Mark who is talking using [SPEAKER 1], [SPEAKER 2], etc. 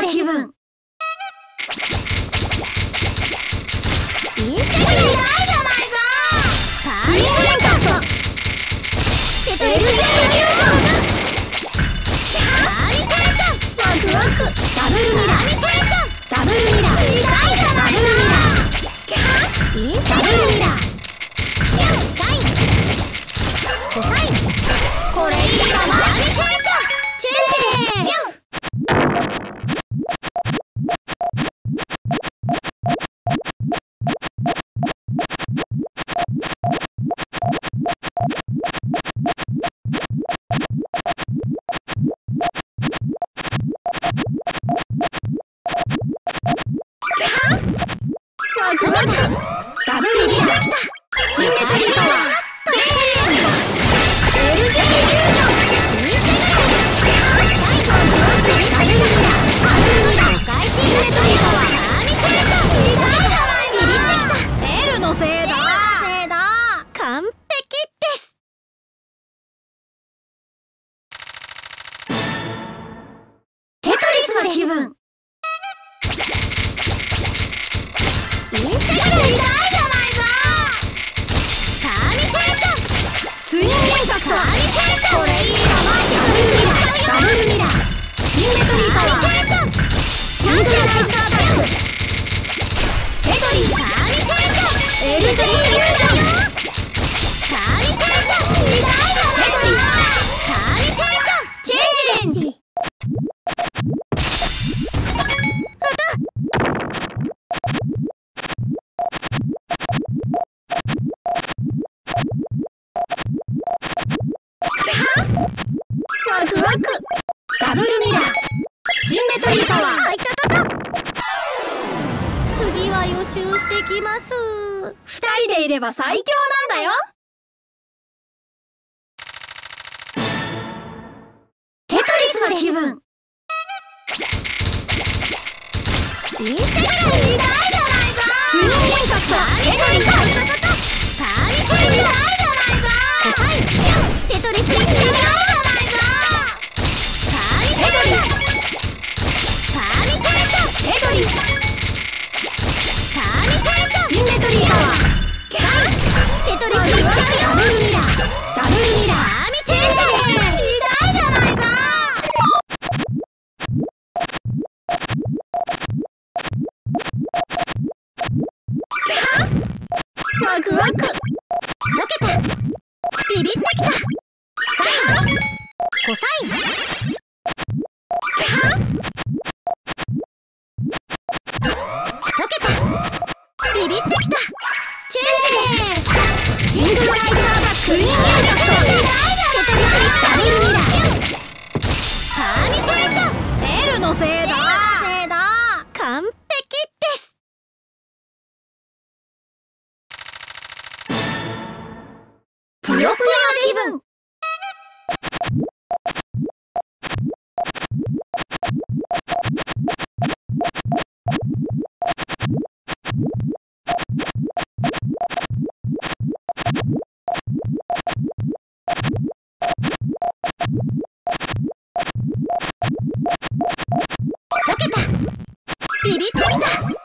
[SPEAKER 1] な気分。インテリないじゃないか。ツインインパクト。テトリスフュージョン。アーミテーション。ワクワク。ダブルミラー。アーミテーション。ダブルミラー。ダブルミラー。インテリダブルミラー。サイン。コサイン。これいいかな。アーミテーション。チェンジでーす。ダブルミラー。シンメトリーパワー。気分。インテリないじゃないか。カーミテーション。ツインインパクト。カーミテーション。これいいかな。ダブルミラー。シンメトリーパワー。シンクロナイズアタック。テトリー。カーミテーション。エルジェリーフュージョン。カーミテーション。テトリー。カーミテーション。チェンジレンジ。ワクワク。ダブルミラー。シンメトリーパワー。次は予習してきます。2人でいれば最強なんだよ。テトリスの気分。インテグラルいないじゃないか。ツインインパクト。テトリス。カーミテーション。いないじゃないか。コサイン。テトリス。いないじゃないか。カーミテーション。カーミテーション。テトリス。カーミテーション。シンメトリーパワー。テトリス。ダブルミラー。ダブルミラー。カーミテーション。いないじゃないか。ワクワク。溶けた。ビビッときた。サイン。コサイン。溶けた。ビビッときた。チェンジでーす。シンクロナイズアタック。ツインインパクト。テトリス。ダブルミラー。カーミテーション。エルのせいだ。完璧です。ぷよぷよな気分。溶けた。ビビッときた。